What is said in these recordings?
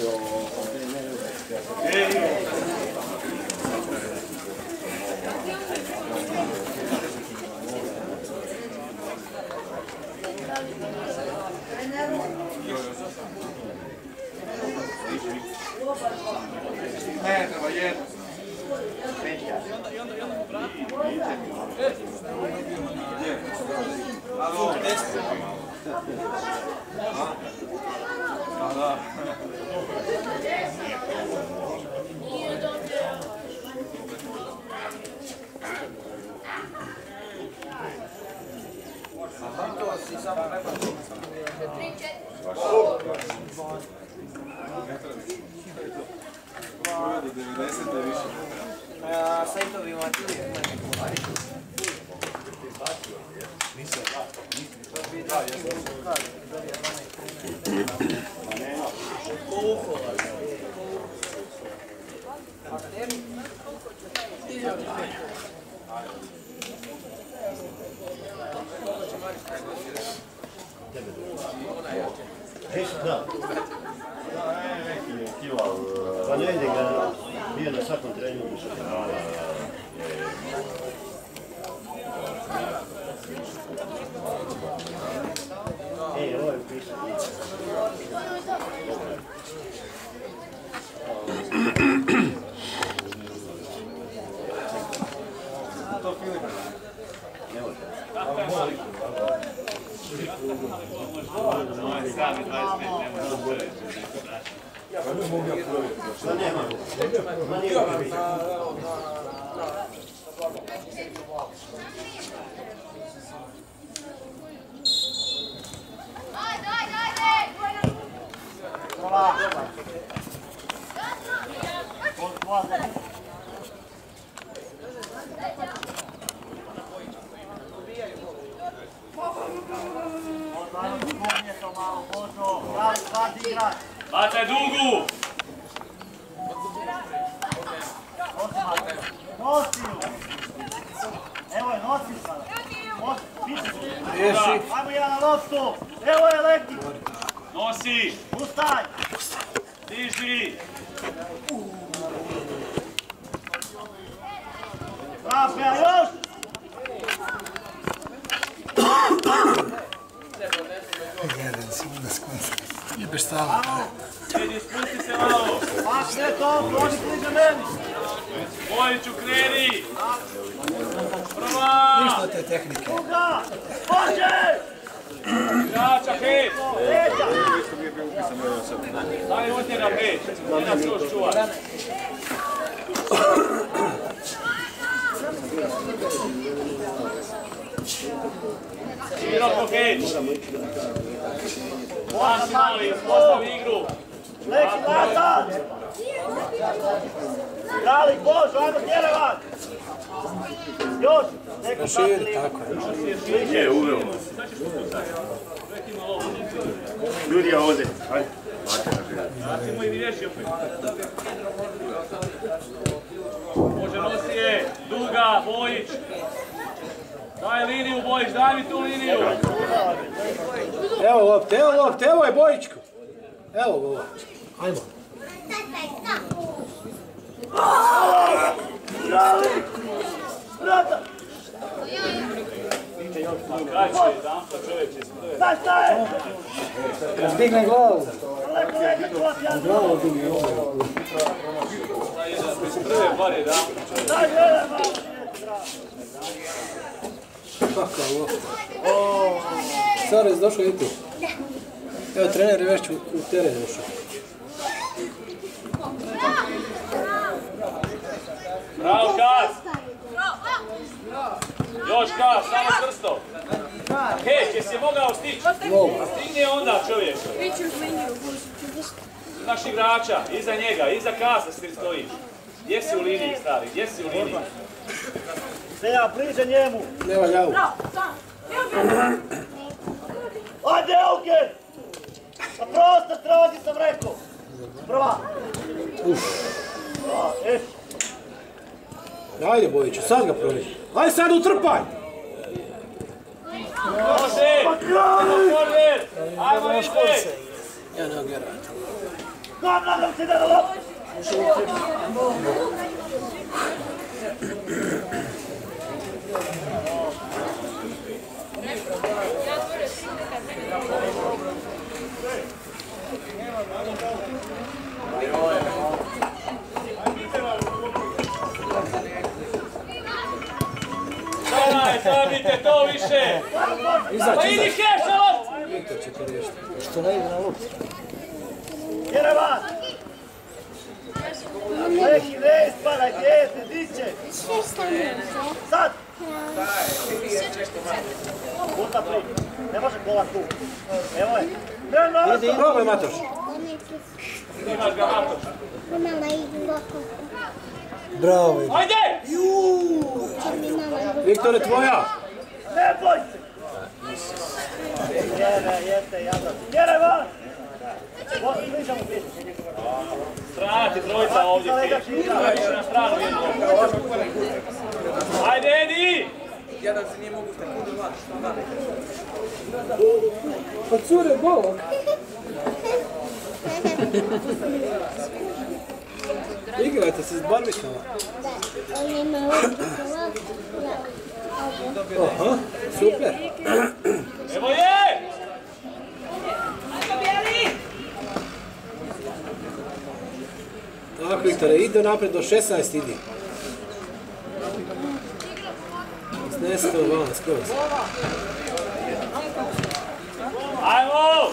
Ne, treba jedno. Alo, desno. Da. To si samo prebačio. Do 90 je više. Sajtovi Matije. Nisam. Pa ne ide ga, bio na svakom treningu. Ovo je upisano. To Filipa. Ne može. Pa nema. Ma nije pravi. Bacaj dugu! Nosi ju! Evo je, nosi sada! Riješi! Ajmo jedan na loptu! Evo je, leti! Nosi! Ustaj! Diži! Rafija, još! Jedan si onda skonsa. Jebeš stava. Idi, spusti se malo! Pa sve to, prođi bliže meni! Bojiću, kreni! Prva! Ništa od te tehnike. Druga! Može! Igrača, pet! Leđa! Daj od njega pet! Ne nas još čuvaj! Igro po pet! Mali, postavi igru! Leki nazad! Kralik, Božo, ajmo tjerevat! Još! Neko Širi, tako je. Je, uveo. Ljudi, ja ovdje. Ajde. Vratimo i riješi opet. Može, nosi je. Duga, Bojić. Daj liniju, Bojić, daj mi tu liniju. Evo lopte, evo je Bojičko. Evo ga lopte. Ajmo. Kralik! Vrata! Kraće, jedan pa čovječe. Staj, staje! Stigne glavu. Leko, leki, klopja! Glavu digne ovo. Daj jedan, bez prve bar jedan pa čovječe. Daj, jedan, malo! Kakva lopta. Sarez došao i tu. Evo trener je već u teren došao. Bravo, Kas! Još Kas, samo krsto! Hej, jesi mogao stići? Mogu. Stigni onda, čovječe. Imaš igrača, iza njega, iza Kasa stojiš. Gdje si u liniji, stari, gdje si u liniji? Seja, bliže njemu! Nema ljavu. Ajde, Eugen! Na prostor traži sam rekao! Prva! Ajde Bojiću, sad ga prođi. Ajde sad utrpaj! Može! Ajmo korner! Ajmo ide! Ja ne vjerujem. Kom, nadam se da loptu! Daj, zabite to više! Pa idi keša loptu! Viktor će to riješiti. Što ne ide na loptu? Jerevan! Neki ne ispada, gdje di će? Sad! Puta pri, ne može kola tu. Evo je. Idi, probaj Matoš. Imaš ga Matoš. Bravo. Ajde! Viktore, tvoja! Ne boj se! Jeste, jadno. Jerevan! Bližamo bliže. Strana ti trojica ovdje. Više na stranu jednu. Ajde, Edi! Jedan se nije mogu sekundu vlati. Pa cure, bolog. Igrajte se s barvikama. Aha, super. Evo je! Tako, Viktore, ide napred do 16, idi. Snesi to van, skroz. Ajmo!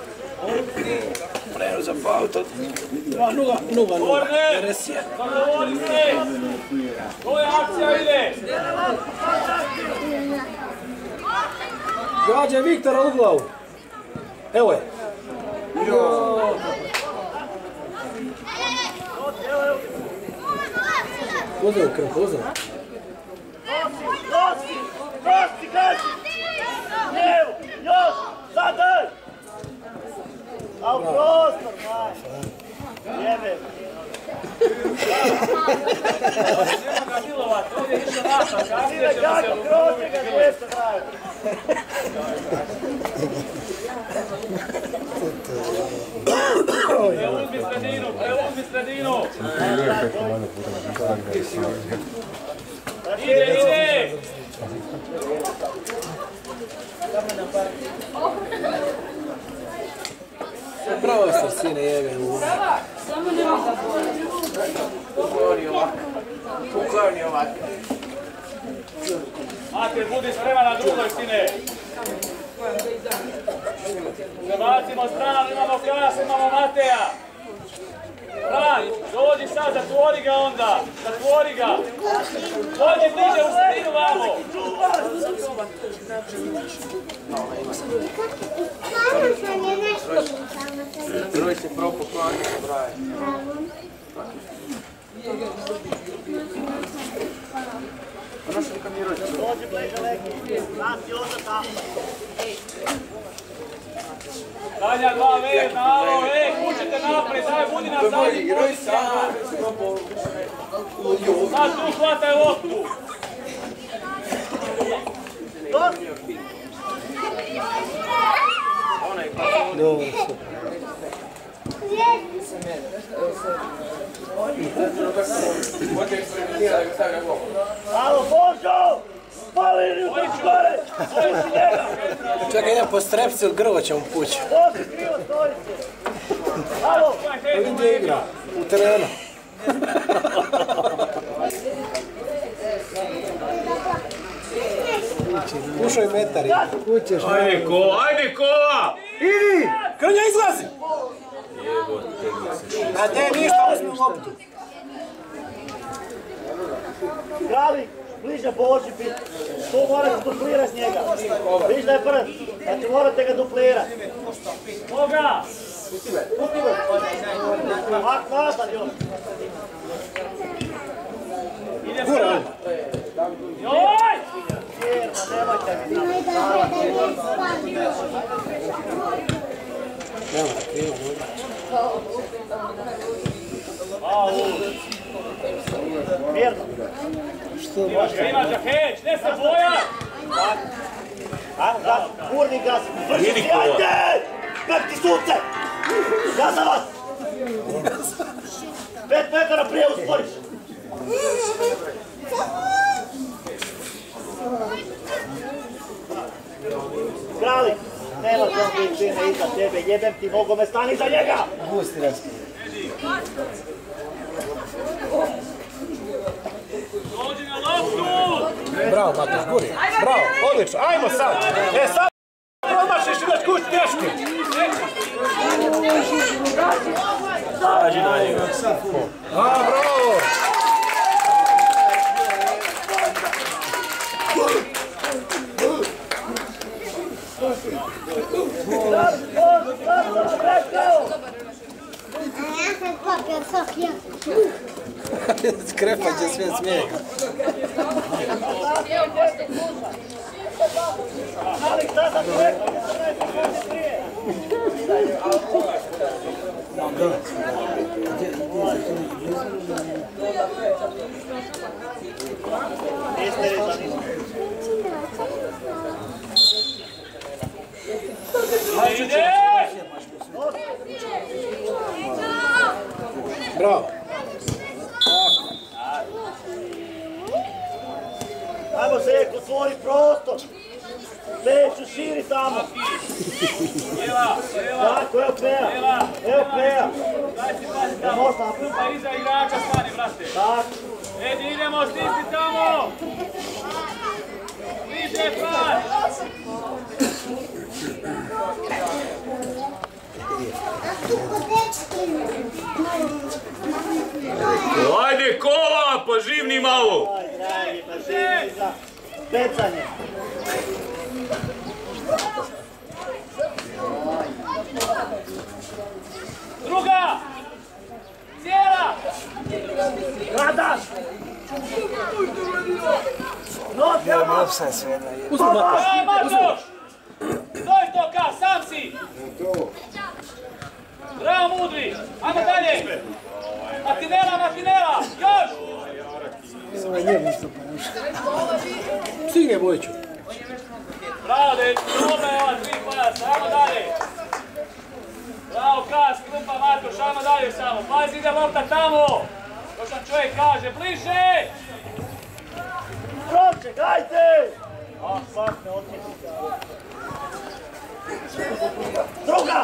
Preno za pauto. 0-0, Veresija. Zagovori se! Koja akcija ide? Gađa Viktora u glavu. Evo je. Pozdrav, krv, pozdrav. Nosi, kaži! Lijevo, još, sad daj! A u prostor, maj! Jebe! Nema ga milovat, ovdje je išao naša, kasnije ćemo se Kako kroz njega dvijesta traje! Preuzmi sredinu! Ide! Bravo, sine, jebe u Ukloni ovako. Mate, budi spreman na drugoj, sine! Prebacimo stranu, imamo Krasa, imamo Mateja! Fran, dođi sad, zatvori ga onda! Zatvori ga! Dođi bliže u sredinu vamo! Broj se propoklani, braje. Dođi bliže neki, nasi onda tamo. Dalja dva vezna, alo, kućite naprijed, daj, budi na zadnjim pozicijama! Sad tu hvataj loptu! dobro, super. Alo, Božo! Pali liniju tu gore! Sliši njega! Čekaj, idem po strepci od grlo ćemo pući. Bože, krivo stojite! Alo! Vidim gdje igra, u terenu. Pušoj metar, kućeš. Ajde kola! Idi! Krnja izlazi! A te ništa, uzmi loptu. Kravi, bliže Boži biti. Tu morate duplirati njega. Viš da je prv. Znači morate ga duplirati. Koga? Pusti ga. Ak nazad još. Ide sad! Joj! Sjerno, nemojte mi tamo. Nema, krivo, dobro. Mirno. Imaš ga, heć, ne se bojat! Ajmo gas, kurni gas. Vrši si, ajde! Pek ti sunce! Ja za vas! za tebe, jebem ti nogome, stani za njega! Pusti nas. Dođi na loptu! Bravo, Matoš, guri. Bravo, odlično. Ajmo sad. Sad promašiš, imaš kuć teški. Kaži na njega. Bravo! Skrepat će sve smijeh. Bravo. Ajmo se, otvori prostor. Leću, širi tamo. Tako, evo Peja. Evo Peja. Daj si pazi tamo. Pa iza igrača stani, brate. Tako. Edi, idemo, stisni tamo. Bliže, pan. Ajde, kola, pa živni malo. Aj, dragi, pa živni za pecanje. Druga! Cijela! Radaš! Notama! Aj, Matoš! Stoj to ka, sam si! Bravo, Mudri! Ajmo dalje! Matinela! Još! Stigne Bojiću. Bravo, dečko, dobra je ova 3 pojasa, ajmo dalje! Bravo, Kas, Krupa, Matoš, ajmo dalje samo. Pazi, ide lopta tamo! To što čovjek kaže, bliže! Romček, hajde! Ah, svak me odmjeti. Druga!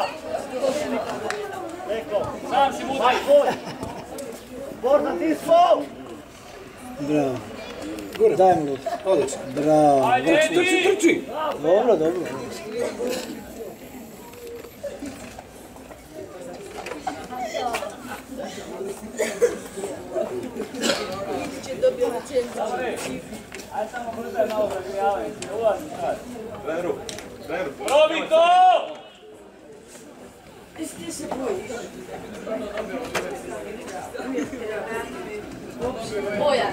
Rekao. Sam si Mudri. Aj, tvoj! Borna, ti svoj! Bravo. Gore, daj mu loptu. Odlično. Bravo. Ajde, Edi! Trči! Dobro. Ajde samo brzo malo pregrijavaju. Ulazi sad. Treneru. Probi to! Bojan.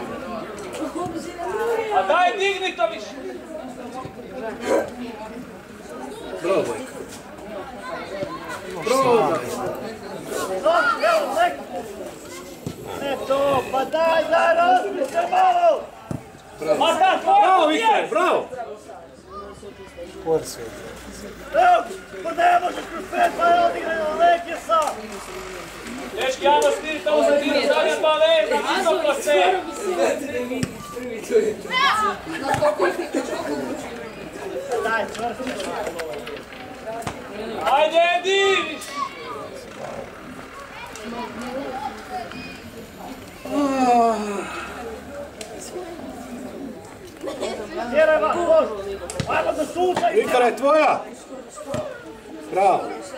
A daj digni to više! Bravo, Bojko. Evo, nek! Ne to, pa daj, razmi se malo! Ma da, Bravo, tvoja Viktor, bravo! Evo, pa ne možeš kroz 5, pa je odigrano, nek je sam! Dečki, ajmo snimiti tamo za dio zadnja 2 leta, visoko se! Daj, čvrsti! Ajde, Edi! Tjeraj vas, Bož! Ajmo da sučaj! Viktora je tvoja! Bravo!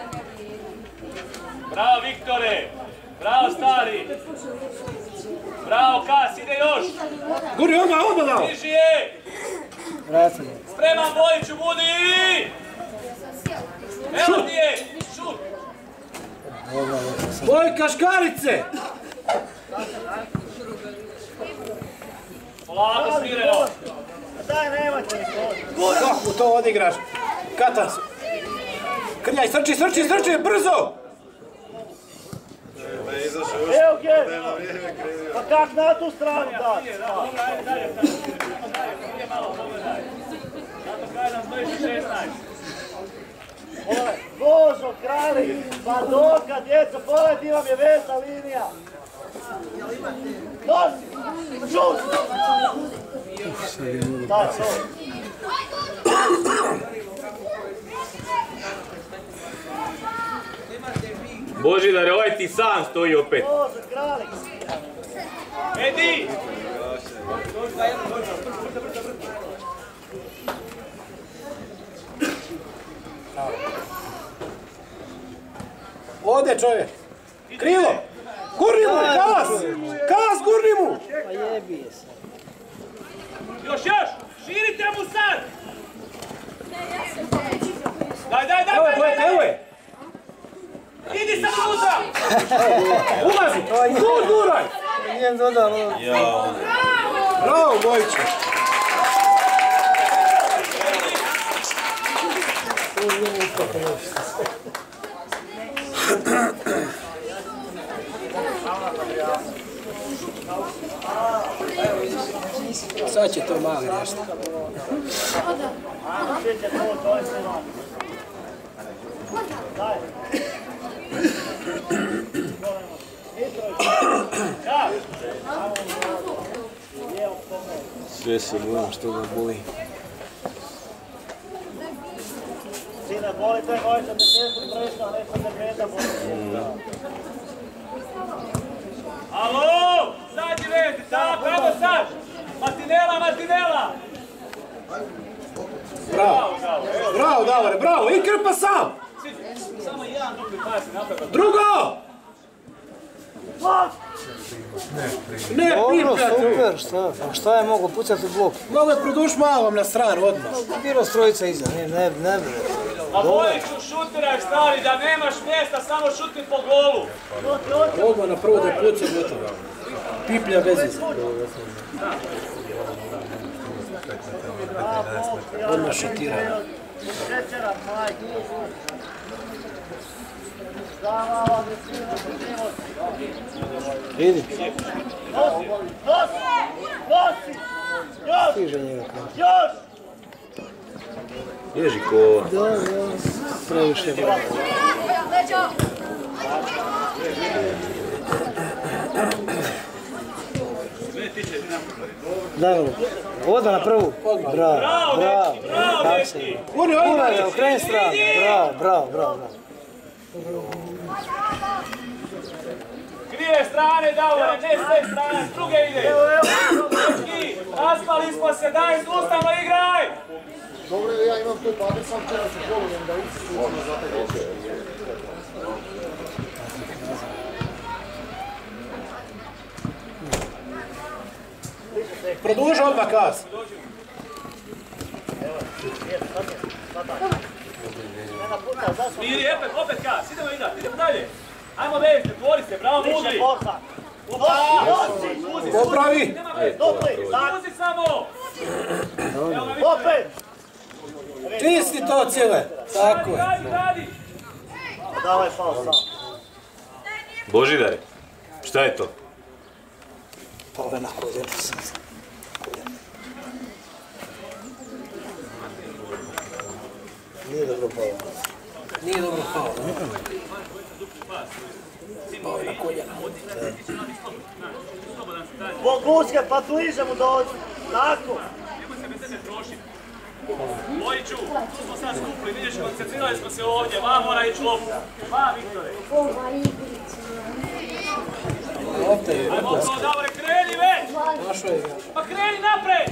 Bravo, Viktore! Bravo, stari! Bravo, Kas, ide još! Guri, odmah dao! Bliži je! Spreman, Bojiću, budi! Evo ti je! Šut! Bojka Škarice! Polako, smireno! Daj, nemojte niko! Kako to odigraš? Katas! Krnjaj, srči, brzo! Evo gdje! Pa kak na tu stranu da? Božo, krali! Pa doka, djeca, pogledaj, vam je vezna linija! Nosi! Šut! Daj, to! Božidar, ovaj ti sam stoji opet. Može, Kralik. Edi! Ode čovjek. Krilo. Gurni mu, Kas! Kas, gurni mu! Pa jebi je se. Još! Širite mu sad! Daj! Evo je! Idi sad unutra! Ulazi! Guraj! Nijem dodalo. Bravo, Bojiću! Sad će to mali riješiti. Sve se bojim što ga boli. Sine, boli te Bojića, te teško prešla, nešto te peta boli. Alo! Sad je vezi, tako, evo sad! Martinela! Bravo, Davore, bravo! I krpa sam! Samo jedan dupli pas je napravio. Drugo! Ne, Dobro, pipljati! super, šta je mogo pucati u blok? Mogu je produš malo na stranu odmah. Bilo strojica iza, ne bre. A Bojiću šutiraj stari, da nemaš mjesta, samo šuti po golu. Odmah na prvo da je puca gotovo. Piplja bez iza. Odmah šutira. Šećera, majke. Zavala, Vidi, nosi! Još! stiže njega. Još! Ježi kova. Da, previše bravo. Dobro, oda na prvu. Bravo. Tako se ide. Ulaga, okreni stranu. Bravo. Krije strane, Davore, ne sve strane, s druge ide. Raspali smo se, daj, sustavno igraj! Dobro, ja imam tu pader, sam včera se polujem da uci sustavno za te goće. Produži odmah Kas. Miri, opet kas, idemo dalje. Ajmo vezite, tvori se, bravo, mudri. Popravi. Uzi samo. Opet! Čisti to cijele. Tako je. Radi. Davaj pao sam. Božidare, šta je to? Pove na koljena sam. Nije dobro pao. Nije dobro pao. Pove na koljena. Boguske, pa bliže mu dođi. Tako. Nemoj se bez sebe trošiti. Bojiću, tu smo sad skupili, vidiš, koncentrirali smo se ovdje, mora ići lopta. Viktore. Ajmo okolo, Davore, kreni već! Pa kreni napred!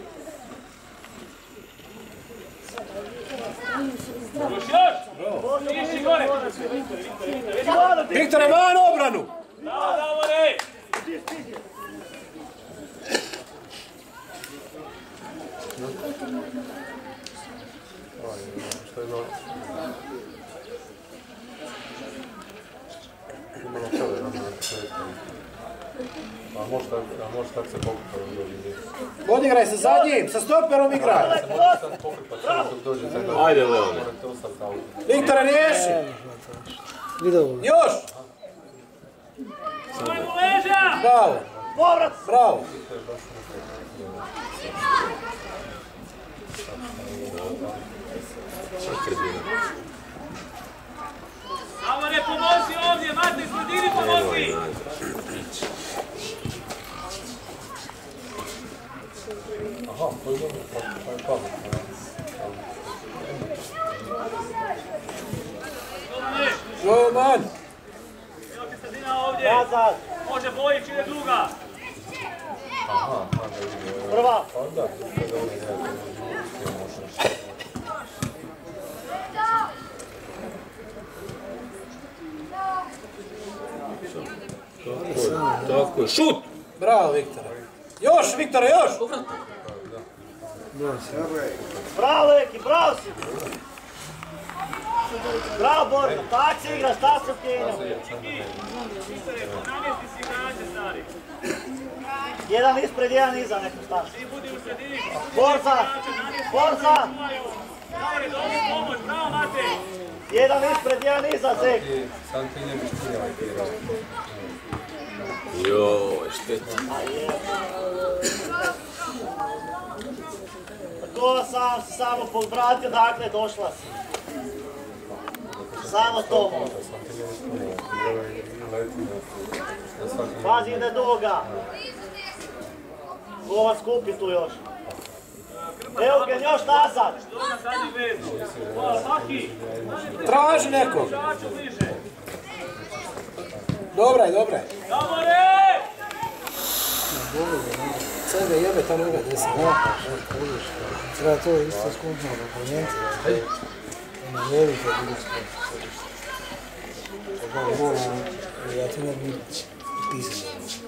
Još! Iši gore! Viktore, van obranu! Bravo, Davore! A može tako se pokupati dok dođe. Odigraj se zadnjim, sa stoperom igraj. Ajde, Leone. Viktore, riješi! Još! Ajmo leža! Bravo! Povrat! Bravo! Davore, pomozi ovdje, Mate, sredini pomozi! Roman! Nazad. Može Bojić, ide druga. Prva. Tako je, šut! Bravo, Viktore. Još, Viktore, još! Bravo, Leki, bravo si! Bravo, Borko, tak se igra, šta se pjenjao? Namjesti si igrače, stari. Jedan ispred, jedan iza, neko staš. Ti budi u sredini. Borza! Borza! Daj, dobri pomoć, bravo Matej. Jedan ispred, jedan iza, Zek. Joj, šteta. To sam se samo povratio, dakle došla si. Samo to može. Pazi, ide duga. Govan skupi tu još. Eugen, još nazad. Što na zadnji vezu? Hvala, Maki. Traži nekog. Šaču bliže. Dobra je, dobra je. Davore! Sebe jebe ta noga desna. Treba to isto skumpno oponenti. Na velike budućnosti. Ja ti ne bi pisao.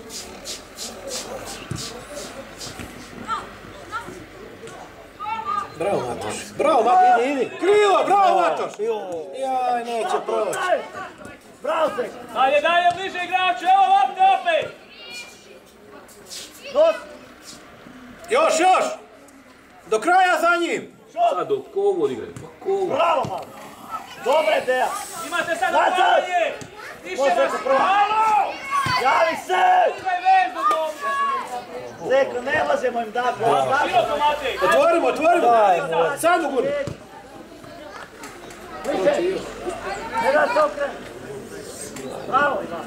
Bravo, Matoš. Bravo, Matoš. Idi. Krivo, bravo, Matoš. Jaj, neće proći. Bravo, Zek. Dalje, dalje, bliže igraču, evo lopte opet! Dos. Još! Do kraja za njim. Sad dok ovo igraj, pa kovo. Bravo, malo. Dobra ideja. Imate sad Nazad! upravljanje! Više Može nas... se prvo. Halo! Javi se! Uzmaj vezu, dobro! Zeko, ne možemo im dati. Široko, Matej! Otvorimo. Sad u gurnu. Ne da se okrenu. Bravo, Ivan.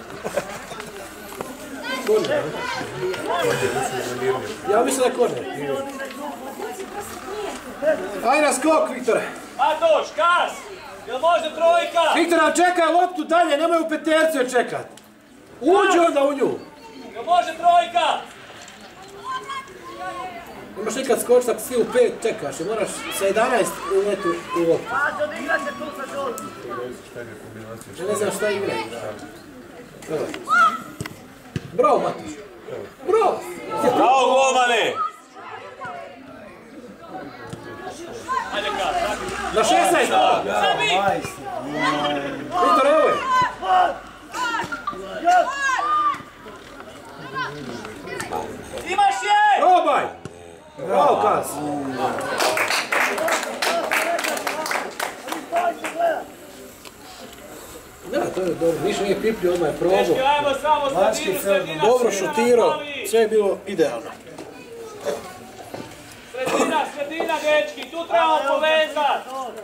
Ja mislim da je korner. Ajde na skok, Viktore. Matoš, kas! Jel može trojka? Viktore, čekaj loptu dalje, nemoj u petercu je čekat. Uđi onda u nju. Jel može trojka? Nemaš nikad skočiti ako si u 5 čekaš, moraš sa 11 uletu u loptu. Pazi, odigraj se tu sa Đorđom. Ne znam šta igraju. Bravo, Matoš. Bravo. Bravo, golmane! Ajde, kas, Na 16. Sabi! Viktor, evo je. Imaš je! Probaj. Bravo, Kas. Da, to je dobro. Više nije piplio, odmah je probao. Dečki, ajmo samo sredina. Dobro šutirao. Sve je bilo idealno. Sredina, dečki, tu trebamo povezat.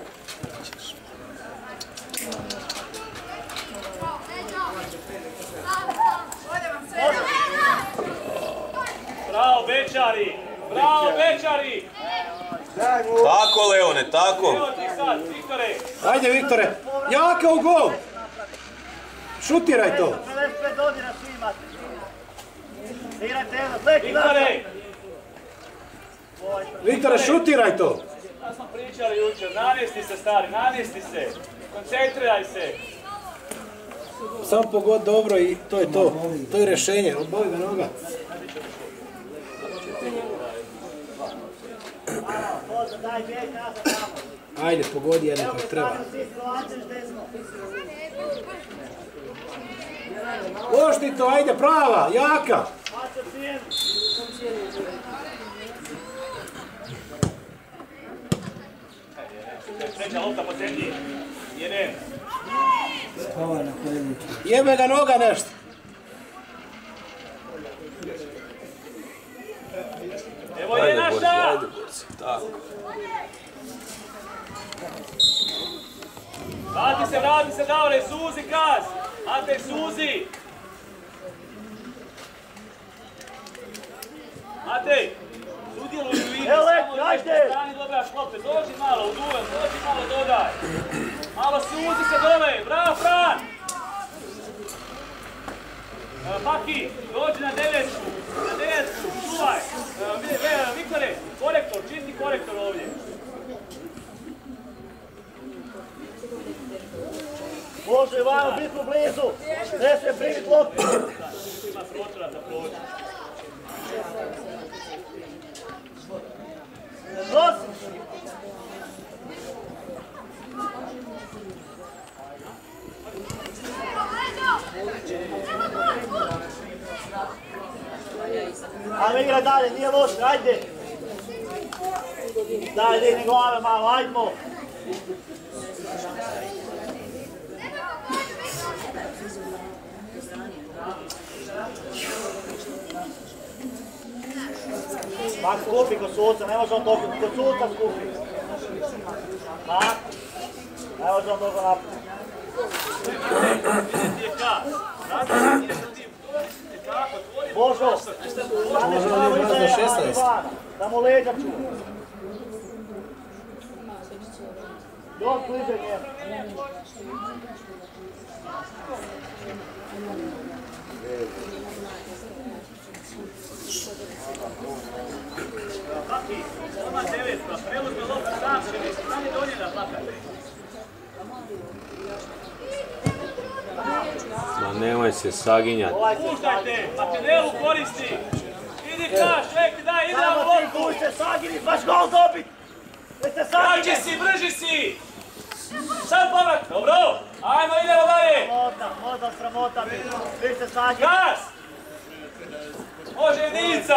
Bravo, Bečari! Bravo, Bečari! Tako, Leone, tako. Evo ti sad, Viktore! Ajde, Viktore. Jaka u gol. Šutiraj to. 55 godina svi imate. Igrajte jedno, Zeki, Viktore! Viktore, šutiraj to. Ja smo pričali jučer, namjesti se stari, namjesti se. Koncentriraj se. Samo pogod dobro i to je to. To je rješenje. Odboli ga noga. Daj bijeg nazad tamo. Ajde, pogodi jedno kako treba. Svi skrovačeš desno. Pošti to, ajde, prava, jaka. Pače pijen. Treća lopta po zemlji. Jedan. Jebe ga noga nešto. Evo je naša! Tako. Vrati se, Davore, suzi kas! Matej, suzi! Matej, sudjeluj u igri, Evo, Leki, samo ajde! nešto strani dobraš lopte, dođi malo u duel, dođi malo dodaj! Malo suzi se dole, bravo Fran! Baki, dođi na devetku, čuvaj. Viktore, korektor, čisti korektor ovdje. Može Ivano biti u blizu, ne se primiti loptu. Ima prostora za prođe. Nosi! Ajmo igraj dalje, nije loše, ajde! Daj, digni glave malo, ajdemo! Mak skupi kod suca, ne može on toliko, kod suca skupi. Mak, ne može on toliko napraviti. Božo, staneš pravo iza Ivana, da mu leđa čuva. Još bliže njemu. Baki, odmah devetka, preuzme loptu sam se, stani do njega, plakaj. Ma nemoj se saginjati. Puštajte, Makedelu koristi. Idi kaš, nek ti daj, idemo loptu. Samo ti kuće, sagini, baš gol dobit. Jeste sagini. Jači si, brži si. Sad povrat, dobro. Ajmo, idemo dalje. Sramota, možda sramota, vi ste sagini. Gas. Može jedinica.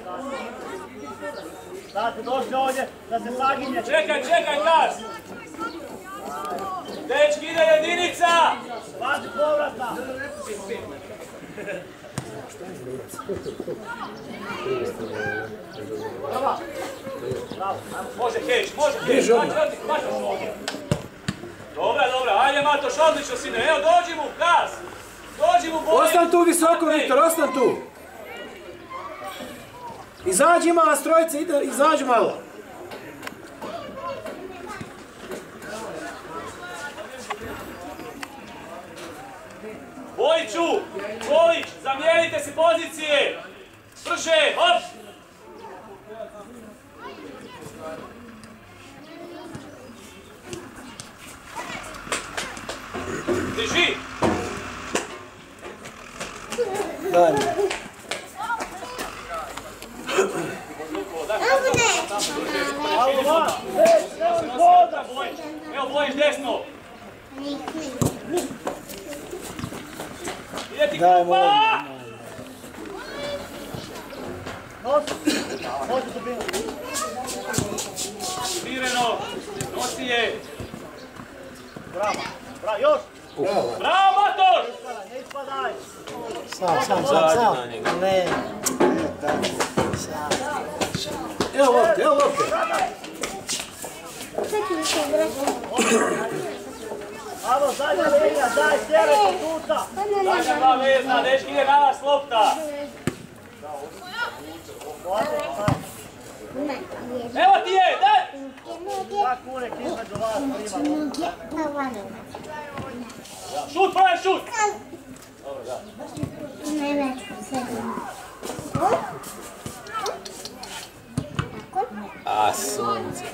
Da ste došli ovdje, da se saginje. Čekaj, gas. Dečki, ide jedinica. Važi povrata. Prva. Bravo. Može heć. Mačaš ovdje. Dobra, ajde Matoš, odlično sine. Evo, dođi mu, gas. Dođi mu, bolje. Ostan tu visoko, Viktor, ostan tu. Izađi malo, strojice, izađi malo. Bojiću, Bolić, zamijenite si pozicije. Brže, hop. Drži. Dalje. Evo Bojić desno. Ide ti kupa! Može dubinu. Smireno, nosi je. Bravo, još. Bravo Matoš! Ne ispadaj. Sam. Ne. Evo lopte. Alo, zadnja linija, daj tjere kod tuta. Zadnja dva vezna, dečki, ide na vas lopta. Evo ti je, daj! Dva kunek između vas prima. Šut, pravi šut! A sunce.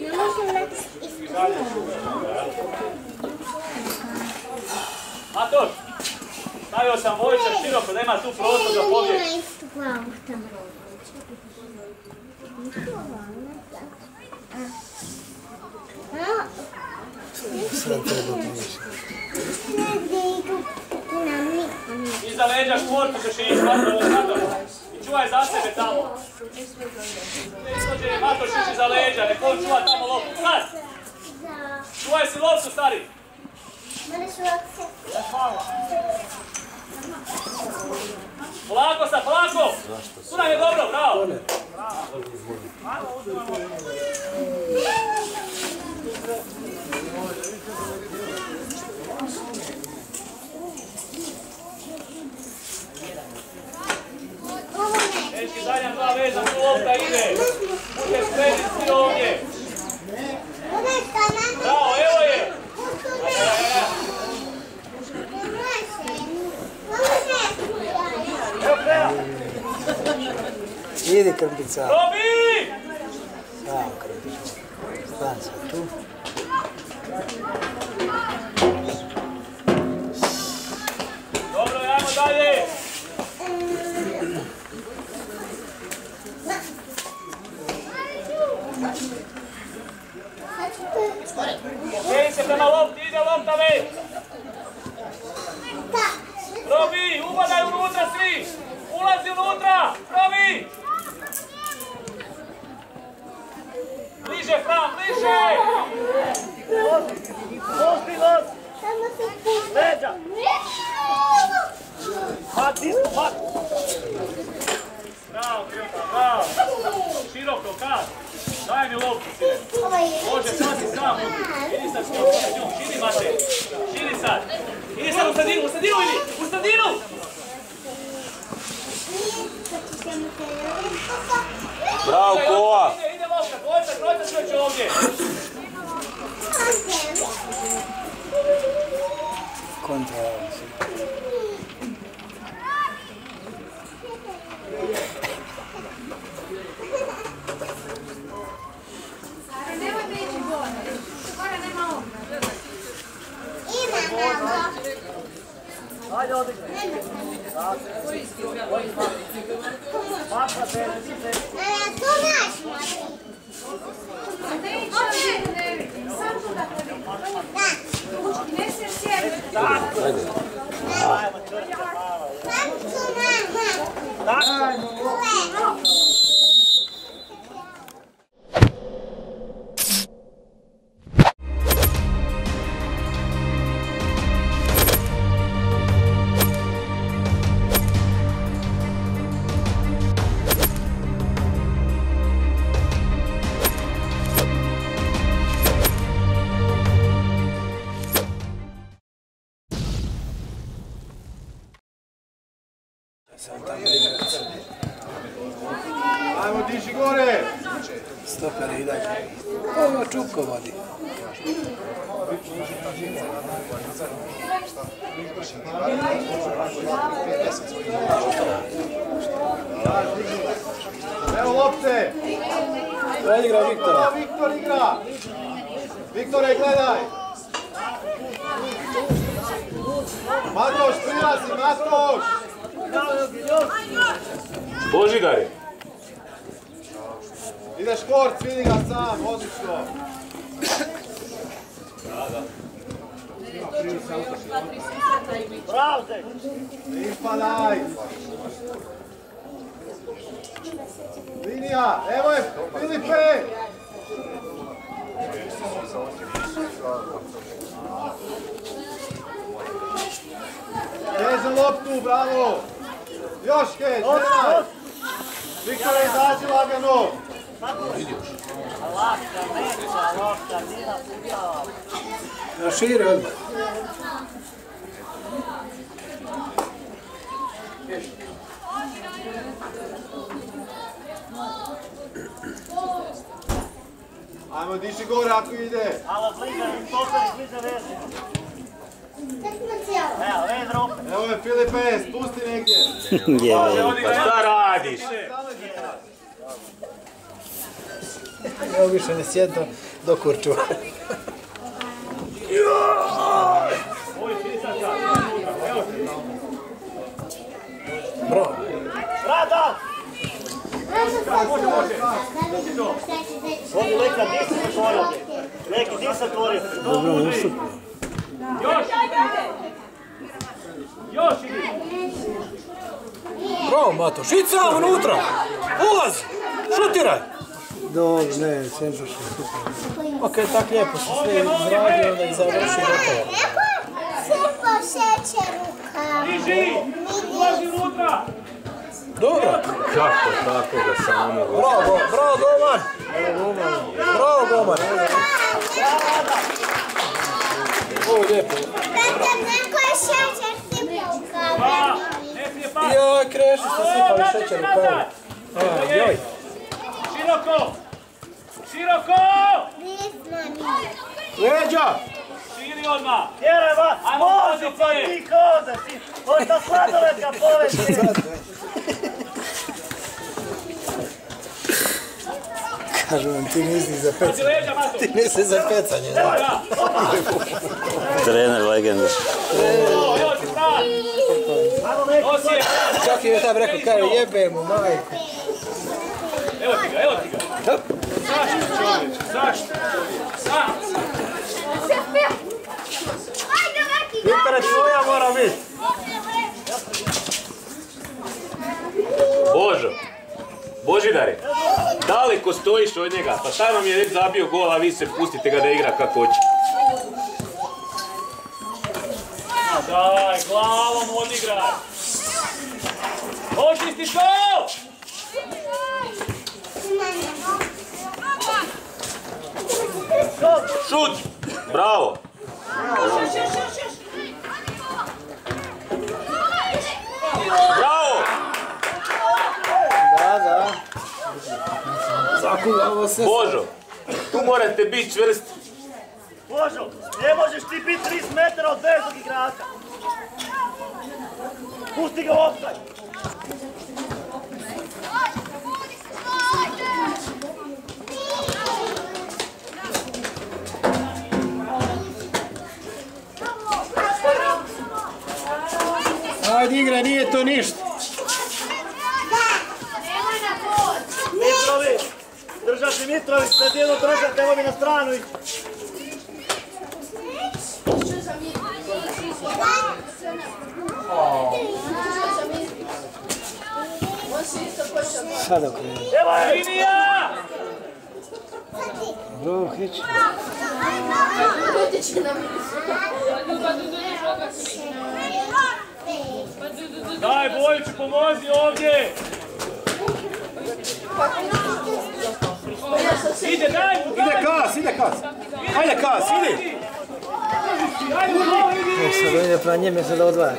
Matoš, stavio sam Bojića široko da ima tu prostor za pobjeg. Iza leđa športu ćeš ići, Matoš. I čuvaj za sebe tamo. Ne izvođe Matoš ići za leđa, nek on čuva tamo loptu. Sad! Čuvaj si loptu, stari! Polako sad, polako! Tu nam je dobro, bravo! Dečki, zadnja dva veza, tu lopta ide! Budete spremni svi ovdje! Bravo, evo je! Idi Krmpica. Robi! Samo Krmpica. Stani sad tu. Dobro, ajmo dalje. Okej se prema lopti, ide lopta već. Robi, ubadaj unutra svi. Ulazi unutra, Robi. Bliže, Fran, bliže. Pusti nos! Leđa! Hak, disku, hak! Bravo, Krpa, bravo. Široko, kad? Daj mi loptu, sine. Može, sad si sam. Idi sad s njom, širi Mate. Širi sad. Idi sad u sredinu idi! U sredinu! Bravo, Kova! Ide lopta, trojca čovječe ovdje. Kontra. Nemojte ići gore. Gore nema on. Ajde, odigraj. Makla se, Sam tu da te vidim. Ne smiješ sjediti. Ajmo, čvrće, malo. Ajmo, diži gore! Stoper i dalje. Ovo Čupko vodi. Evo lopte! Ovo igra Viktora. Viktor igra! Viktore, gledaj! Matoš, prilazi, Matoš! Božigari! Ideš Korc, vidi ga sam, odlično! Bravo, Zek! Ispadaj! Linija, evo je, Filipe! Heđe loptu, bravo! Još Heđ, gledaj! Viktore, izađi lagano! Lopta, Nina putava. Na šire odmah. Ajmo, diši gore ako ide! Malo bliže, stoperi bliže vezi. Evo, vez rupe. Evo je Filipe, spusti negdje! Pa šta radiš? Evo više ne sjedno do kurčuva. Bravo. Rada! Ovdje Leka, di se zatvorio? Leki, di se zatvorio? Dobro, usup. Još idi! Bravo, Mato. Šit sam unutra. Ulazi. Šutiraj. Dobro, ne, centraš je super. Ok, tak lijepo se sve izradi, onda i završi gotovo. Supo šećer u kavu. Diži! Ulazi unutra! Dobro. Kako tako ga samo go... Bravo, bravo, golman. Bravo, golman. Ovo je lijepo. Tata, neko je šećer sipo u kavu. Joj, kreši ste sipali šećer u kavu. Joj. Široko! Široko! Nismo mi. Leđa. Širi odmah! Tjeraj vas! Ajmo, Može, pa pozicije. ti koza! Ovo je ta sladoletka poveći! Kažu vam, ti nisi za Pazi pecanje. leđa, Mato. Ti nisi za pecanje. Evo ga. Trener legenda. Evo ti stvar. Nosi je. Čak je tam rekao, kaže jebe mu majku. Evo ti ga, evo ti ga. Zašto čovječ? Zašto? Sam. Viktora, tvoja mora biti. Božo, Božidare, daleko stojiš od njega, pa taj vam je već zabio gol, a vi se pustite ga da igra kako hoće. Daj, glavom odigraj. Očisti to! Šut! Bravo! Bravo! Da. Zakuvalo se. Božo, tu morate biti čvrsti. Božo, ne možeš ti biti 30 metara od veznog igrača. Pusti ga u opstaj. Ajde igra, nije to ništa. Mitrović, držati Mitrović, sad jedno držati, evo mi na stranu ići. Sada krenu. Evo je! Linija! Bro, hić. Daj, Bojiću, pomozi ovdje! Ide, daj mu, daj mu! Ide kas. Ajde kas, idi. Ajde mu, idi! Sad ide prema njeme se da odvajate.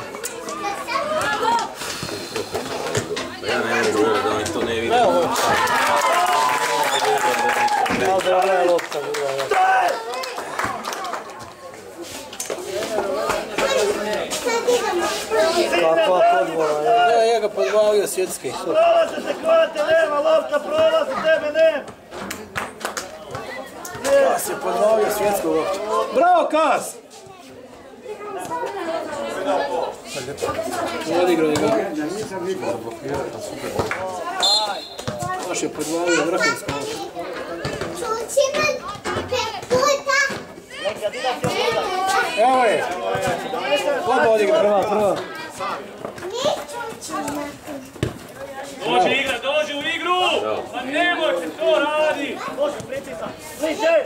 Ja ne mogu gledati da oni to ne vidi. Malo dobra je lopta. Kakva podvora je. Ja ga podvalio svjetski. Prolazite koja te nema, lopta prolazi, tebe nema. Kas je podvalio svjetskog. Bravo kas! Odigrao je ga. Baš je podvalio vrhunsko. Evo je. Odmah odigrao. Prva. Dođi igra, dođi u igru! Ma nemoj se to radi! Može, pritisam. Bliže!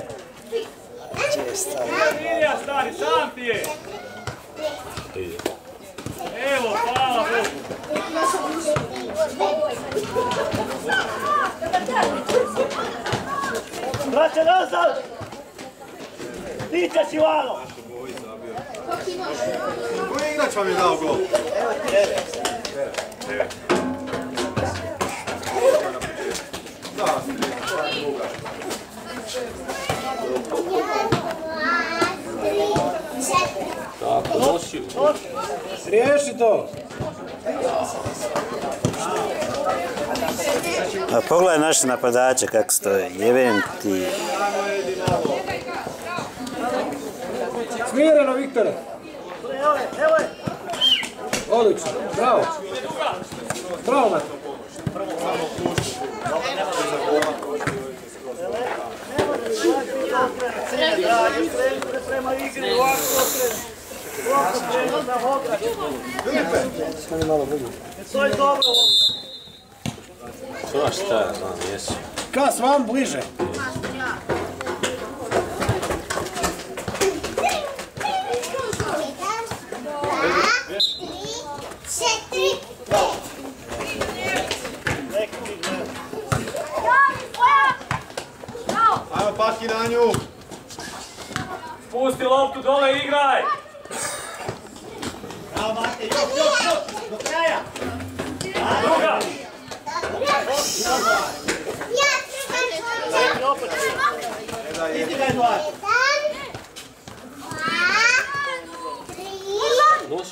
Linija, stari, sam ti je! Evo, hvala Bogu! Vraća nazad! Ti ćeš Ivano! Koji igrač vam je dao gol? Tako, nosi. Riješi to. Pa pogledaj naše napadače kako stoje, jebem ti. Smireno, Viktore. Evo je! Odlično, bravo. Bravo, Mato. Prema igri, ovako okrenu. Ovako krenu na ograč. Sad je malo bolje. To je dobro. Sva šta ja znam, jesu. Kas vam bliže. Ajmo Paki na nju! Spusti loptu dole i igraj! Bravo, Mate, još, do kraja. Druga! Idi ga, Eduard. Nosi.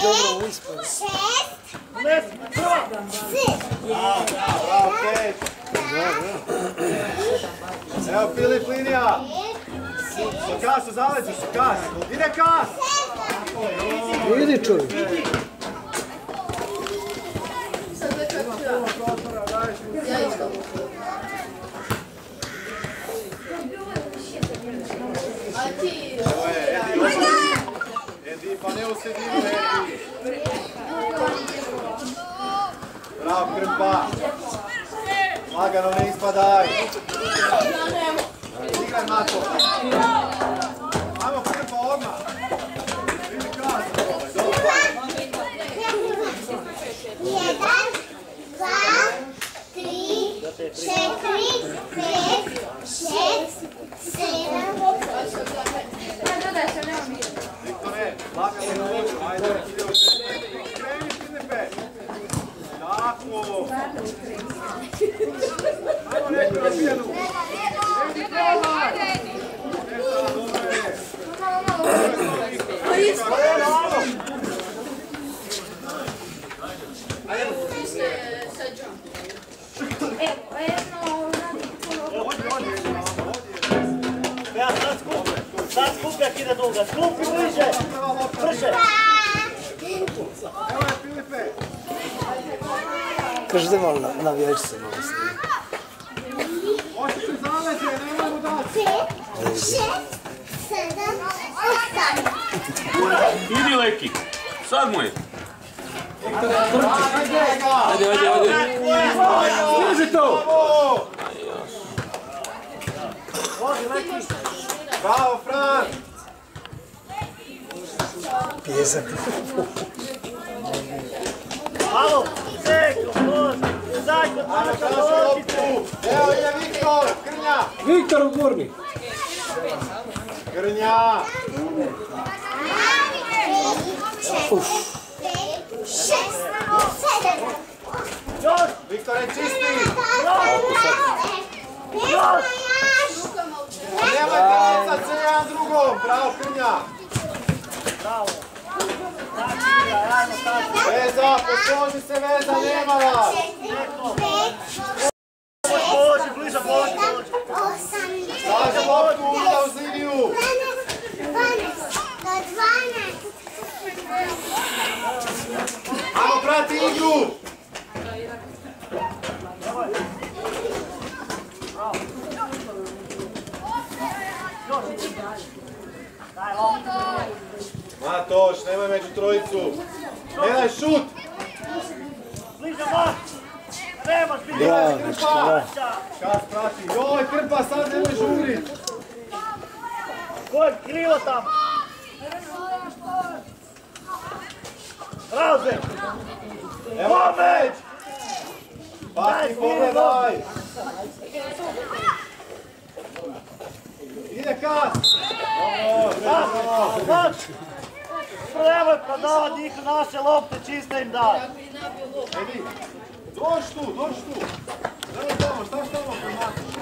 Prva. Bravo, okej. Evo Filip, linija. Kas u zaleđu, Kas. Ide Kas. Idi čovjek. Evo je, Edi, pa ne u sredinu, Edi. Bravo, Krpa. Lagano, ne ispadaj. Igraj, Mato. Ajmo, Krpa, odmah. Vidi Kas. Jedan, dva, tri, četiri, pet, šest, sedam. Viktore, lagano na oču, ajde, ide u sredinu. Kreni, Filipe. Tako. Ajmo neku razvijenu. Sad skupljak ide duga, skupi bliže, brže. Evo je Filipe. Kaže da malo navijači se malo snimiti. Oči se zaleđe, nemojmo dati. 5, 6, 7, 8. Idi Leki, sad mu je. Ajde. Stiži to! Bravo, Fran. Pjesak. Malo, seko, može, zajedno, tako dođite. Evo ide Viktor, Krnja. Viktor u Gurni. Krnja. 5, 6, 7. Viktore, čisti. Još. Nemojte licat se jedan drugom. Bravo, Krnja. Veza, posloži se Veza, nema vas. Boži, bliže, Boži. Staže loptu, uđa uz liniju. 12, do 12. Ajmo prati igru. Matoš, nemoj među trojicu. Ne daj šut. Bliže, Boži. Nemaš biti. Bravo, dečko, bravo. Kas prati. Joj, Krpa, sad nemoj žurit. Ko je krivo tamo? Bravo, Zek. Evo meč. Pati, pogledaj. Ide Kas. Znači, nemoj prodavat njih naše lopte, čiste im daj. Edi, dođi tu. Nemoj tamo, šta tamo pomatiš?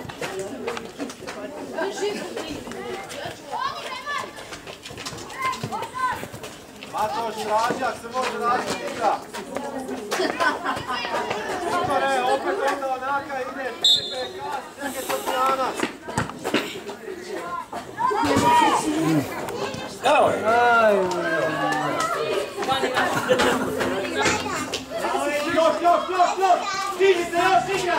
Matoš, traži, ako se može naći igra. Viktore, opet onda onaka ide, Filipe, Kas, čekaj Topijanac. Evo je. Još, stiži se, još igra!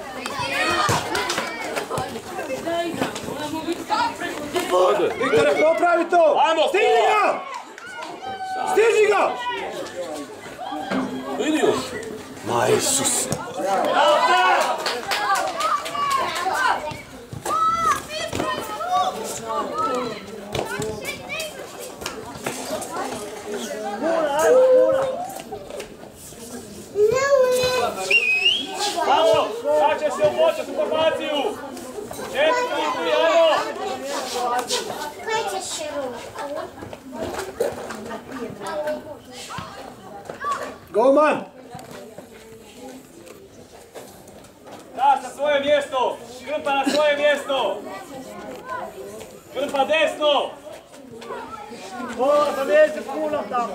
Viktore, popravi to! Ajmo! Stiži ga! Stiži ga! Vidi još! Ma Isuse! Bravo, sad će se upočeti u formaciju. 4-3, ajmo! Koji ćeš širun? Golman! Da, na svoje mjesto! Krpa na svoje mjesto! Krpa desno! Bola, zavijezi puno tamo.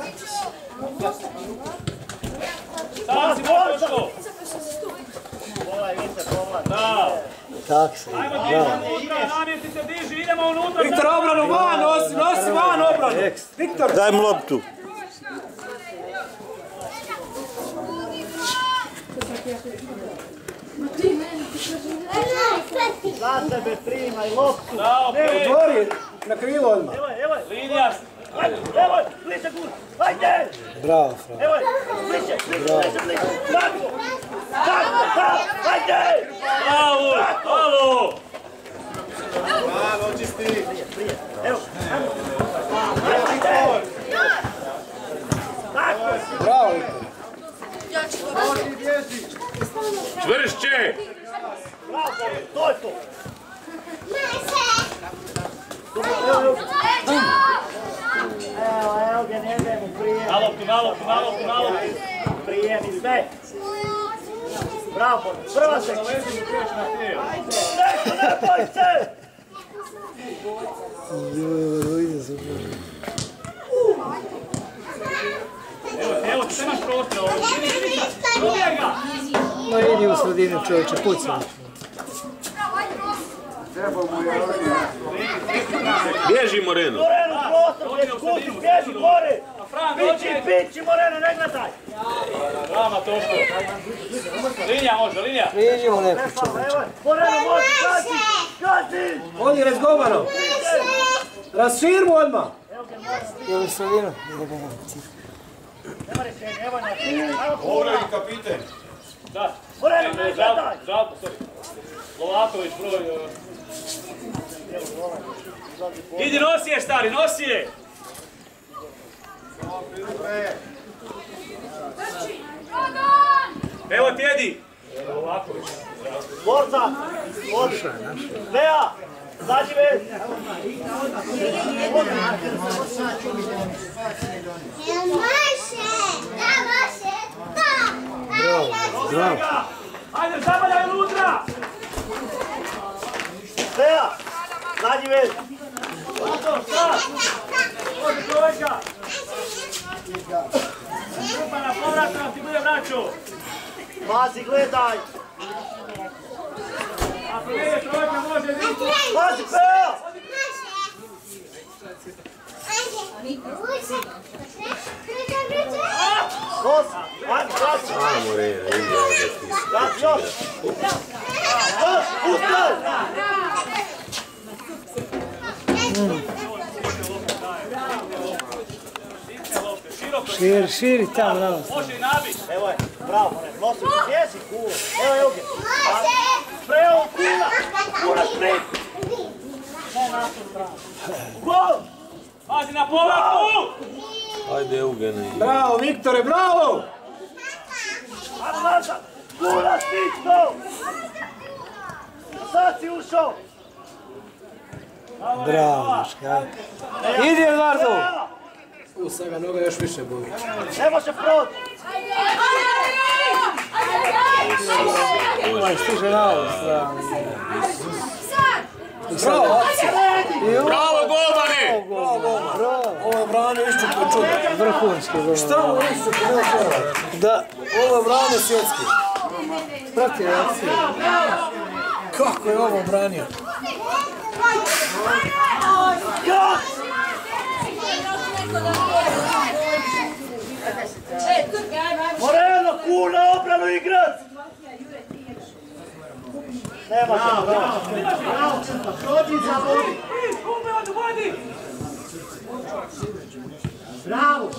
Sad si na točko! Ovaj Vince povlači. Da. Tak se. Ajmo diži unutra, namjeti se diži, idemo unutra. Viktor, obranu van, nosi van obranu. Viktor. Daj mu loptu. Za sebe primaj loptu. Da, Ne, okej. otvori na krilo odmah. Evo, Linija. evo, bliže gul, hajde! Bravo, Fran. Evo, bliže, tako! Tako, hajde! Bravo, bravo. Malo, očisti. Evo, hajde! Tako! Bravo, Viktor. Bježi, bježi. Čvršće! Bravo, to je to! Evo ga, ne idemo, prijem. Na loptu. Prijem i sve. Bravo, prva se. Ne boj se! Evo, ti imaš prostor ovdje. Dobijaj ga. Ma idi u sredinu čovječe, pucam. Bježi Moreno! Moreno, prostor, kući, bježi, gore! Pići, Moreno, ne gledaj! Bravo, Toško. Linija može, linija. Prijeđimo neko čovječe. Moreno, može, gazi! Odi razgovano. Rašir mu odmah. Evo u sredinu. Nema rešenja, evo nas. Ovo je kapiten. Da. Moreno, ne gledaj! Žalko, sorry. Lovaković, broj. Idi, nosi je, stari, nosi je. Evo ti, Edi. Lovaković. Borca, vodi. Lea, zađi već. Bravo. Ajde, zabaljaj unutra. Lea, zađi već. Odi čovjeka. Grupa na povratno, ti bude vraćao. Pazi, gledaj. Ako ne je trojka, može biti. Pazi, Lea. Nos, ajde, vraći. A Moreno, idi ovdje ti si. Vraći još. Još, puštaj. Širi tamo na nas. Može i nabiti. Evo je, bravo, Moreno, nosi, sjesi, kula. Evo ga. Preo, kula sprit. Ne, našu stranu. Gol! Pazi na povratku. Ajde Eugene. Bravo, Viktore, bravo! Ajmo nazad! Kula stično! Sad si ušao! Bravo, Daška. Idi, Eduardo! Sada noga još više boli. Ne može proći! Ovaj stiže na ovu stranu. Bravo, akcija! Bravo, golmane! Bravo. Ovo je brano iščupo čudo. Vrhunski gol. Šta ovo iščupo, ne treba? Da, Ovo je brano svjetski. prati reakciju. Kako je ovo branio? Moreno, kula, obranu igrat! Nema se proći. Prođi za vodi. Kupe od vodi. Bravo!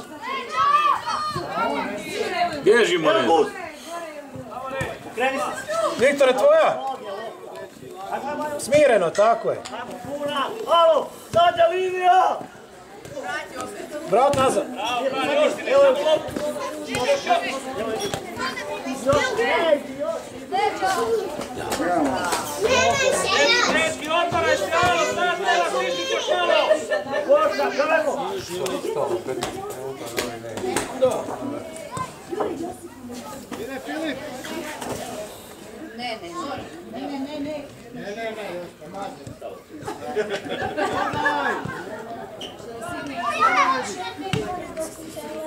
Bježi Moreno. Kreni se. Viktore, tvoja? Smireno, tako je. Ajmo, kula! Alo, zadnja linija! Vrat nazad. Evo je loptu. Sredski, otvaraj se, alo, sad treba stižiti još malo. Boša, kako? Ide Filip.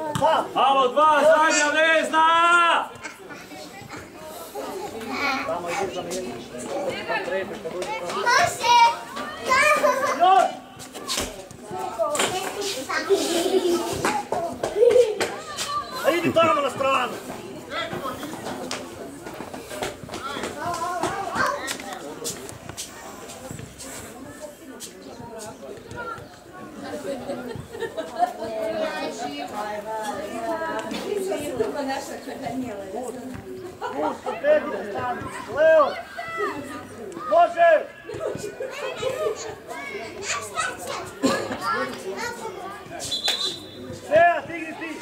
Alo, dva, zadnja vezna. Tamo Idi tamo na stranu. Pusto, bedi na stranu. Leo! Može! Seja, tigri ti!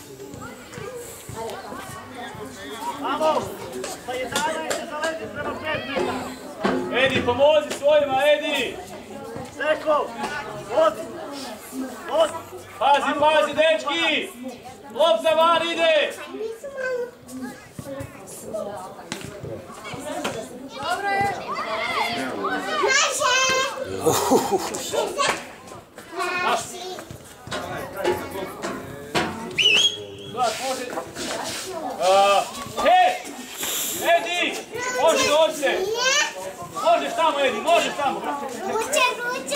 Vamos! Pa 11 se zalezi prema 5 metara. Edi, pomozi svojima, Edi! Seko! Vodi! Vodi! Pazi, pazi, dečki! Lopta van ide! Dobro je. Hej! Edi! Može doći se! Možeš tamo, Edi, možeš tamo! Vuče!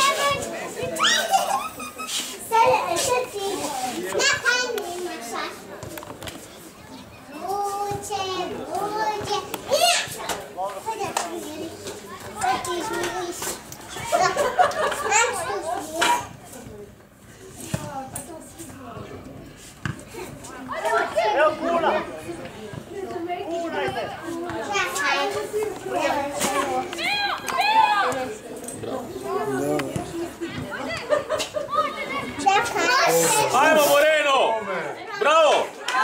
Sad ti na hajnu imaš sad. Vuče! Sad ti žmiriš. Evo kuna! Kuna ide! Ajmo Moreno! Bravo!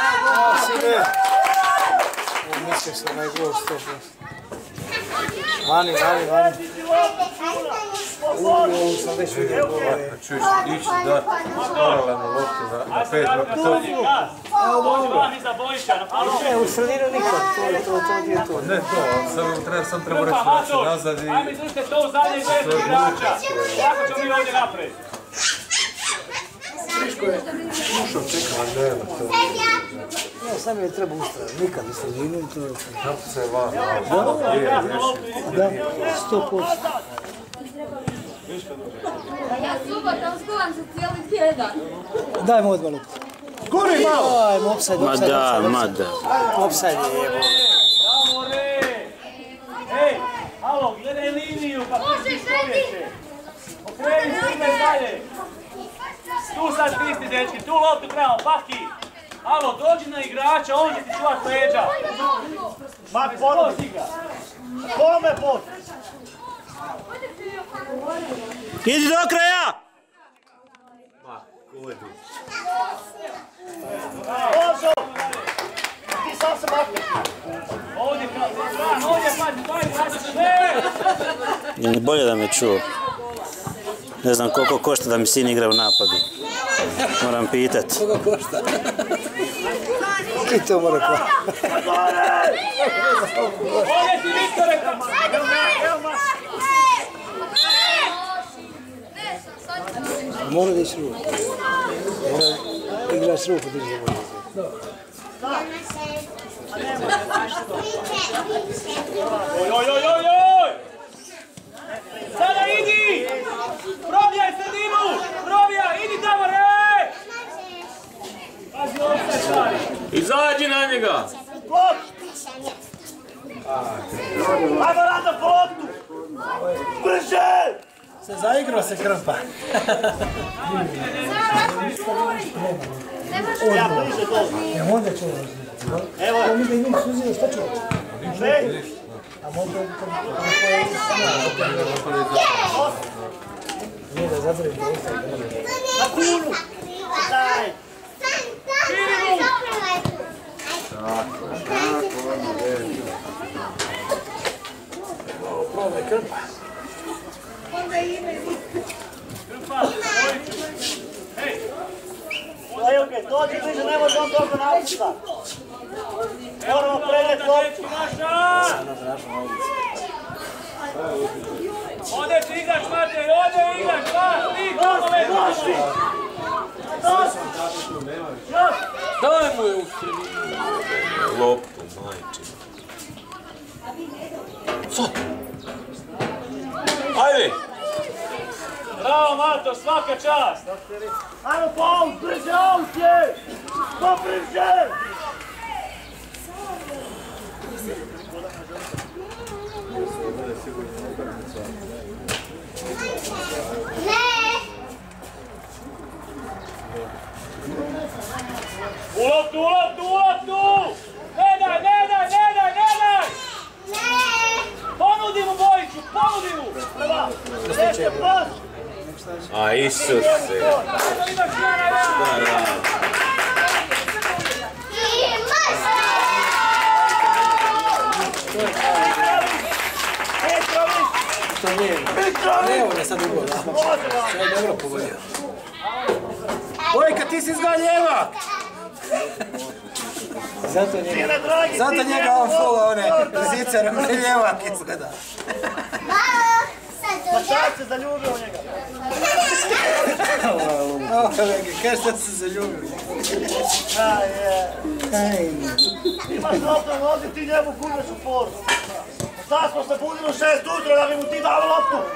Mislim se najgol 100%. Vani. Sam već vidio gore. Čuš, ići dati paralelno loptu na 5 metara. U sredinu nikad, to je to. Ne to, sam treba reći nazad i... Ajme, izvršte to u zadnje izvrstu igrača. Kako ćemo mi ovdje napred? Friško je ušao, čekao, nema to. Ja, sam je treba ustrati, nikad u sredinu i to je to. Napce je van, Da, 100%. Ja subotom skuvam za cijeli tjedan. Dajmo odmah loptu. Guri malo! Dajmo, offside. Offside je jebo. Bravo, re! Ej, alo, gledaj liniju, pa pustiš čovječe. Okreni se, ideš dalje. Tu sad stisni, dečki, tu loptu trebamo, Paki. Alo, dođi na igrača, on će ti čuvat leđa. Mak, porodi ga! Kome pod? Idi do kraja! Ozo! Ti sam se makne! Ovdje, pazi, sve! Je bolje da me čuo. Ne znam koliko košta da mi sin igra u napadu. Moram pitat. Koga košta? I to mora kvati. Ovdje ti Viktore! Mora da ići ruku. Igraš ruku, ti će bolje. Oj! Sada idi! Probijaj sredinu! Idi tamo, re! Pazi, ovdje stvari! Izađi na njega! Blok! Ajmo rada po loptu! Brže! Se zaigrao se krpa. Ja bliže dole. Onda ću Evo je. mi da imam suzio, šta ću? Sve. A možda nije da zatvorim da ostaje. Na kunu. Daj. Probaj krpa. Lejke, dođi bliže, ne može on toliko napusta. Moramo prenet loptu. Ode ti igrač, Matej, ode igrač, ti golove došli! Daj mu je u sredinu. Loptu, majče. Ajde! Bravo, Mato, svaka čast! Ajmo po aut, brže aut je! Pa brže! U loptu, u loptu, u loptu! Ne daj, ne daj, ne daj, ne daj! Ponudi mu Bojiću, ponudi mu! Neće, pas! A Isuse! Evo ga sad ugo, da. Sve je dobro pogodio. Bojka, ti si izgledao ljevak! Zato njega on fola, one zice, on je ljevak izgleda. Pa sad se zaljubio u njega. Kaj sad se zaljubio? Imaš loptu, nozi ti njemu kurveš u foru. Sad smo se budili u 6 ujutro da bi mu ti dao loptu.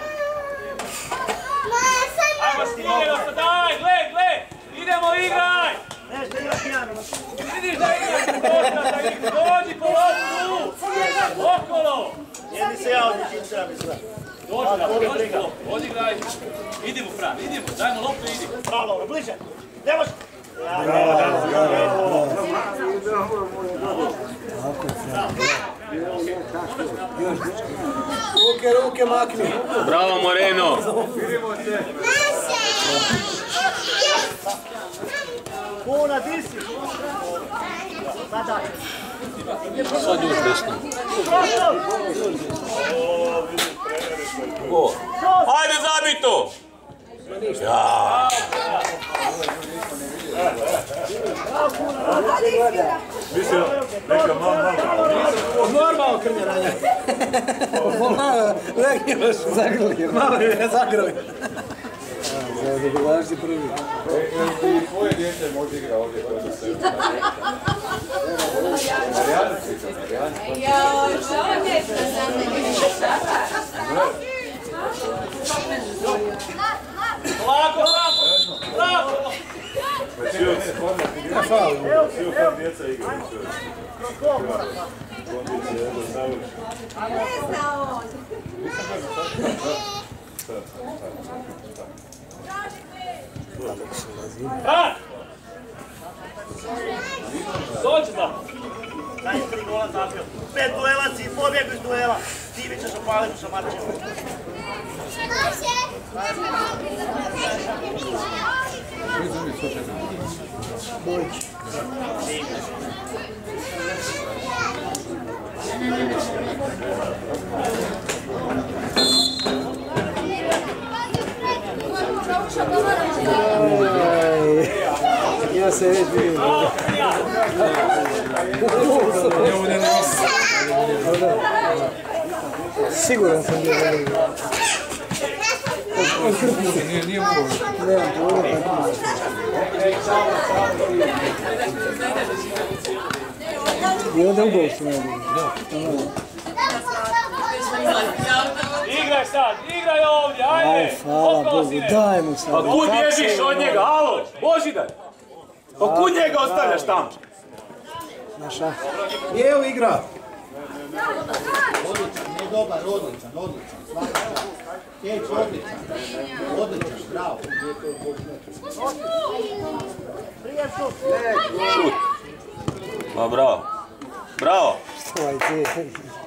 Ajmo smiljeno se, daj, gle, idemo igraj! Nešto igra pijano. Vidiš da igraš, dođi po loptu! Okolo! Jedni se ja od njih ići, ja mi sve. Dođi igraj. Idimo, Fran, idimo, dajmo loptu i idimo. Bravo, bliže. Nemoš. Ruke makni. Bravo, Moreno! Kuna, di si? Sada. Sad još desno. Ajde, zabij to! Ja! Normalno krnje na njeg. Nek još zagrli. Malo je zagrli. Zagrli prvi. I tvoje djete može igra ovdje kod da se... Lako, lako! Evo djeca igraju. Ne zna on. Fran! Dođi da! Daj 3 gola zabio. 5 duela si i pobjegu iz duela. Ti mi ćeš opaliti u šamarčinu. Ja se već vidim. Siguran sam bio da vidim. Nije mogo. Nemam to. I onda u gol su ne vidim. Igraj sad, igraj ovdje, ajde! Aj, hvala Bogu, daj mu sad. Pa kud bježiš od njega, alo? Božidar! Pa kud njega ostavljaš tamo? Naša. Evo igra. Odličan, nije dobar, odličan. Keć, odličan, bravo. Šut. Ma bravo. Bravo. Što aj ti?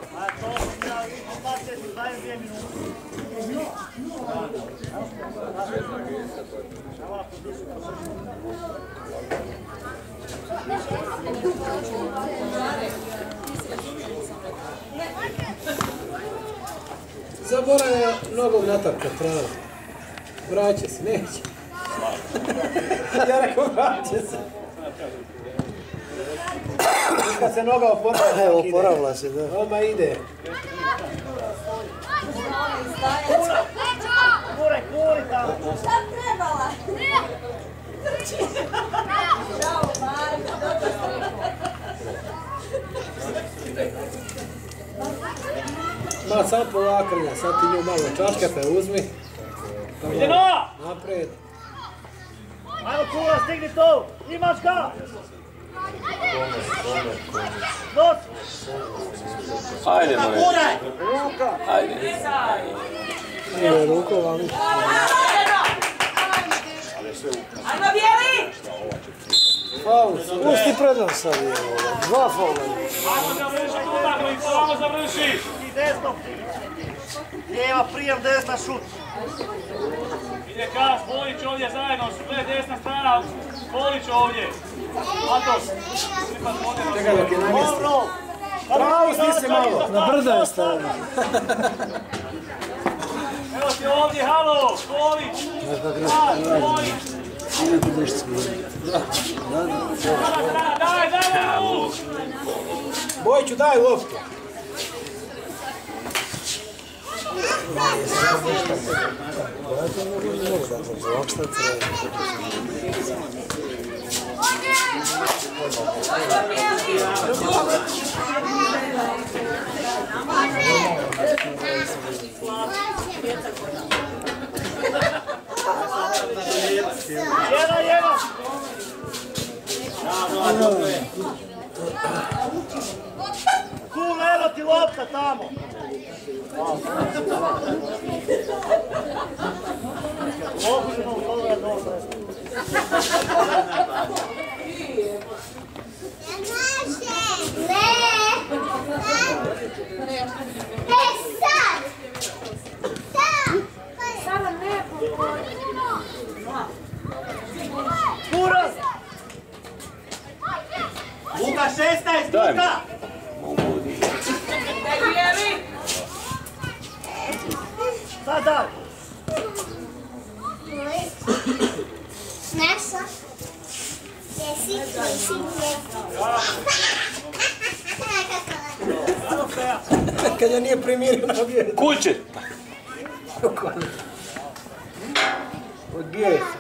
Zaboravlja nogom natrka travu. Vraća se, neće. Ja rekao, vraća se. Kad se noga oporavila. Evo, oporavila se, da. Odmah ide. Kuri tamo. Šta trebala? Bravo, Marko, dobro. Ma sam polakrnja, sad ti nju malo čačkate, uzmi. Idemo! Naprijed. Ajmo Kula, stigni tu! Imaš ga! Nos! Ajde, moje. Kuraj! Ajde. Nije rukova. Ajmo bijeli! Faul, pusti prednost sad je ovo. 2 faula. Ajmo završi, Tuda, samo završi! I desno! Lijeva prijem, desna šut! Ide Kas, Polić ovdje zajedno, to je desna strana, Polić ovdje. Matos, slipaš ovdje. Čekaj dok je na mjestu. Dobro! Pravo snisi malo. Na brda je stavljeno. Evo ti ovdje, halo, Polić! Polić! Daj, luk! Bojiću, daj loptu. Jedan! Kula, evo ti lopta tamo! Luka 16, Luka! Sad daj! Naša. Kad je nije primirio na bijed. Kuće! Odbijaj se.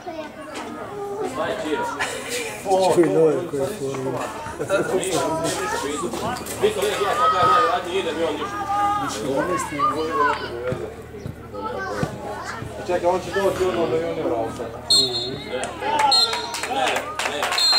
Čuj nove koje formu. Čekaj, on će doći ono do juniora.